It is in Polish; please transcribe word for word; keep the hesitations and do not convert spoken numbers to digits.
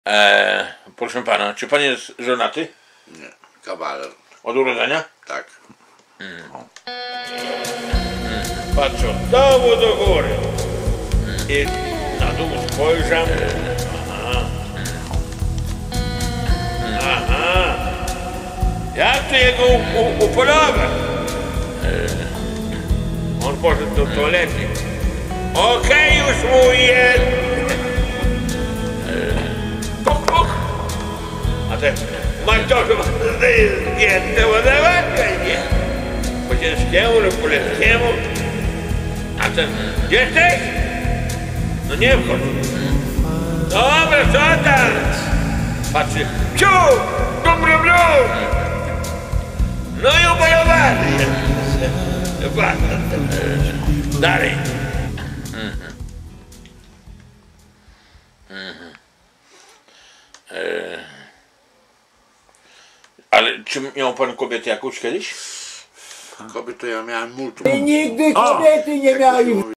Eee, proszę pana, czy pan jest żonaty? Nie, kawaler. Od urodzenia? Tak. Mm. Patrzę od dołu do góry. Mm. I na dół spojrzam. Aha. Aha. Jak to jego upolować? On poszedł do toalety. Okej, już mówię. Puk, puk. A ten mantoszem zdjęte ładowanie, nie? Po ciężkiemu lub po lekkiemu. A ten, gdzie jesteś? No nie wchodź. Dobra, co tam? Patrzy, ciu, brum, brum, brum. No i upolowany jest. Dalej. Mhm. Mhm. E... Ale czy miał pan kobietę jakąś kiedyś? Kobietę ja miałem multum. Nigdy kobiety nie miałem.